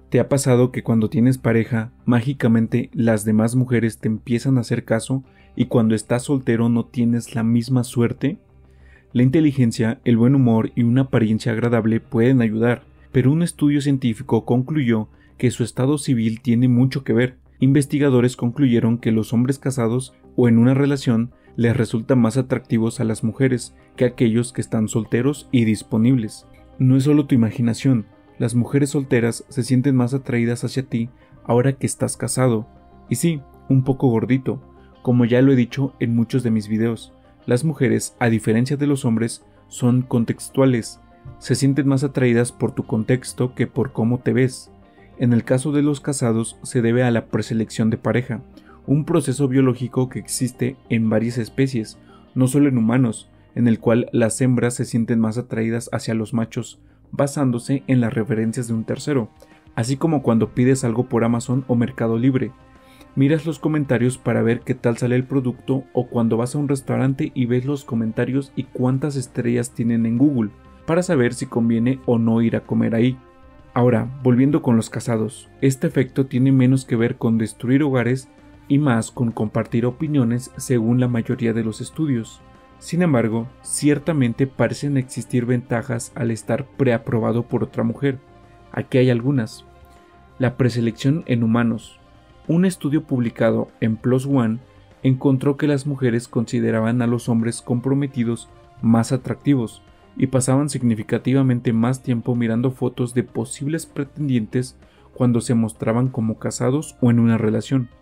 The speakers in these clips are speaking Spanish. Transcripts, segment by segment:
¿Te ha pasado que cuando tienes pareja, mágicamente las demás mujeres te empiezan a hacer caso y cuando estás soltero no tienes la misma suerte? La inteligencia, el buen humor y una apariencia agradable pueden ayudar, pero un estudio científico concluyó que su estado civil tiene mucho que ver. Investigadores concluyeron que los hombres casados o en una relación les resultan más atractivos a las mujeres que aquellos que están solteros y disponibles. No es solo tu imaginación. Las mujeres solteras se sienten más atraídas hacia ti ahora que estás casado. Y sí, un poco gordito. Como ya lo he dicho en muchos de mis videos, las mujeres, a diferencia de los hombres, son contextuales. Se sienten más atraídas por tu contexto que por cómo te ves. En el caso de los casados se debe a la preselección de pareja, un proceso biológico que existe en varias especies, no solo en humanos, en el cual las hembras se sienten más atraídas hacia los machos, basándose en las referencias de un tercero, así como cuando pides algo por Amazon o Mercado Libre. Miras los comentarios para ver qué tal sale el producto o cuando vas a un restaurante y ves los comentarios y cuántas estrellas tienen en Google, para saber si conviene o no ir a comer ahí. Ahora, volviendo con los casados, este efecto tiene menos que ver con destruir hogares y más con compartir opiniones según la mayoría de los estudios. Sin embargo, ciertamente parecen existir ventajas al estar preaprobado por otra mujer. Aquí hay algunas. La preselección en humanos. Un estudio publicado en PLOS ONE encontró que las mujeres consideraban a los hombres comprometidos más atractivos y pasaban significativamente más tiempo mirando fotos de posibles pretendientes cuando se mostraban como casados o en una relación.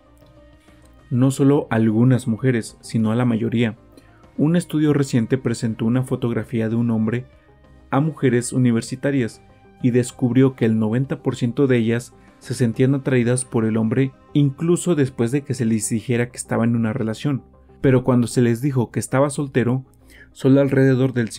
No solo a algunas mujeres, sino a la mayoría. Un estudio reciente presentó una fotografía de un hombre a mujeres universitarias y descubrió que el 90% de ellas se sentían atraídas por el hombre incluso después de que se les dijera que estaba en una relación. Pero cuando se les dijo que estaba soltero, solo alrededor del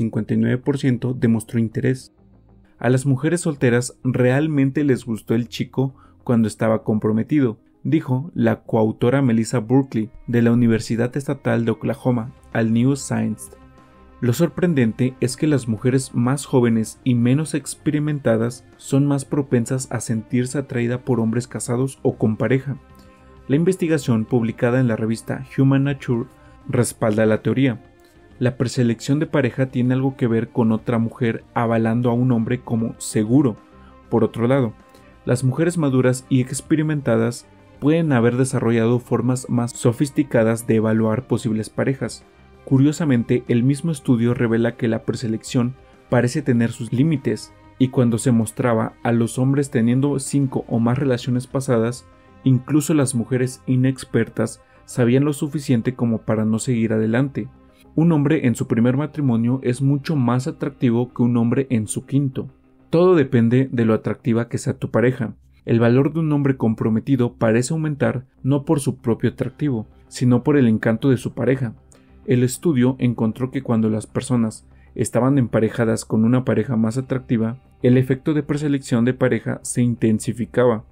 59% demostró interés. A las mujeres solteras realmente les gustó el chico cuando estaba comprometido, dijo la coautora Melissa Berkley de la Universidad Estatal de Oklahoma al New Scientist. Lo sorprendente es que las mujeres más jóvenes y menos experimentadas son más propensas a sentirse atraídas por hombres casados o con pareja. La investigación publicada en la revista Human Nature respalda la teoría. La preselección de pareja tiene algo que ver con otra mujer avalando a un hombre como seguro. Por otro lado, las mujeres maduras y experimentadas pueden haber desarrollado formas más sofisticadas de evaluar posibles parejas. Curiosamente, el mismo estudio revela que la preselección parece tener sus límites, y cuando se mostraba a los hombres teniendo 5 o más relaciones pasadas, incluso las mujeres inexpertas sabían lo suficiente como para no seguir adelante. Un hombre en su primer matrimonio es mucho más atractivo que un hombre en su quinto. Todo depende de lo atractiva que sea tu pareja. El valor de un hombre comprometido parece aumentar no por su propio atractivo, sino por el encanto de su pareja. El estudio encontró que cuando las personas estaban emparejadas con una pareja más atractiva, el efecto de preselección de pareja se intensificaba.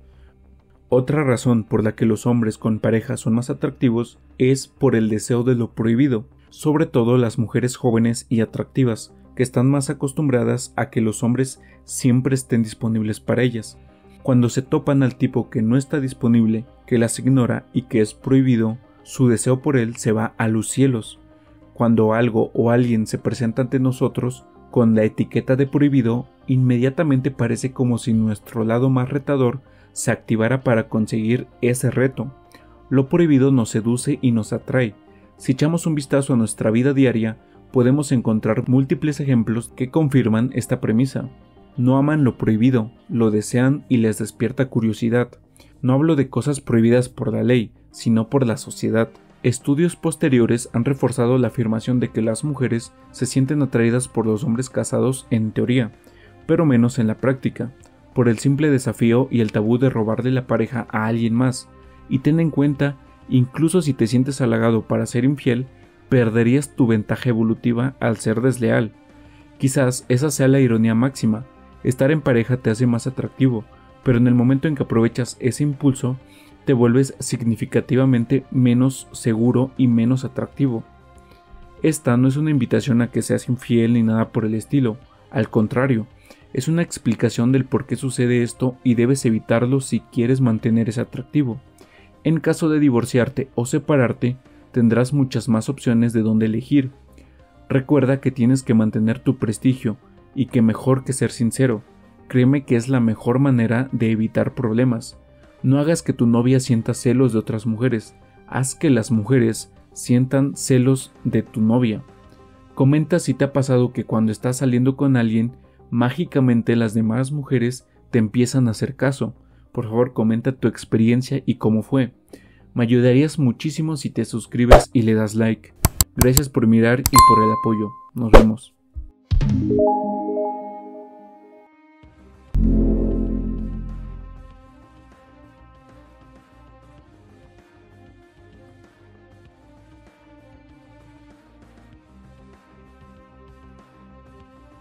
Otra razón por la que los hombres con pareja son más atractivos es por el deseo de lo prohibido, sobre todo las mujeres jóvenes y atractivas, que están más acostumbradas a que los hombres siempre estén disponibles para ellas. Cuando se topan al tipo que no está disponible, que las ignora y que es prohibido, su deseo por él se va a los cielos. Cuando algo o alguien se presenta ante nosotros con la etiqueta de prohibido, inmediatamente parece como si nuestro lado más retador se activara para conseguir ese reto. Lo prohibido nos seduce y nos atrae. Si echamos un vistazo a nuestra vida diaria, podemos encontrar múltiples ejemplos que confirman esta premisa. No aman lo prohibido, lo desean y les despierta curiosidad. No hablo de cosas prohibidas por la ley, sino por la sociedad. Estudios posteriores han reforzado la afirmación de que las mujeres se sienten atraídas por los hombres casados en teoría, pero menos en la práctica, por el simple desafío y el tabú de robarle la pareja a alguien más. Y ten en cuenta, incluso si te sientes halagado para ser infiel, perderías tu ventaja evolutiva al ser desleal. Quizás esa sea la ironía máxima. Estar en pareja te hace más atractivo, pero en el momento en que aprovechas ese impulso, te vuelves significativamente menos seguro y menos atractivo. Esta no es una invitación a que seas infiel ni nada por el estilo, al contrario, Es una explicación del por qué sucede esto y debes evitarlo si quieres mantener ese atractivo. En caso de divorciarte o separarte, tendrás muchas más opciones de dónde elegir. Recuerda que tienes que mantener tu prestigio y que mejor que ser sincero. Créeme que es la mejor manera de evitar problemas. No hagas que tu novia sienta celos de otras mujeres. Haz que las mujeres sientan celos de tu novia. Comenta si te ha pasado que cuando estás saliendo con alguien, mágicamente las demás mujeres te empiezan a hacer caso. Por favor, comenta tu experiencia y cómo fue. Me ayudarías muchísimo si te suscribes y le das like. Gracias por mirar y por el apoyo. Nos vemos.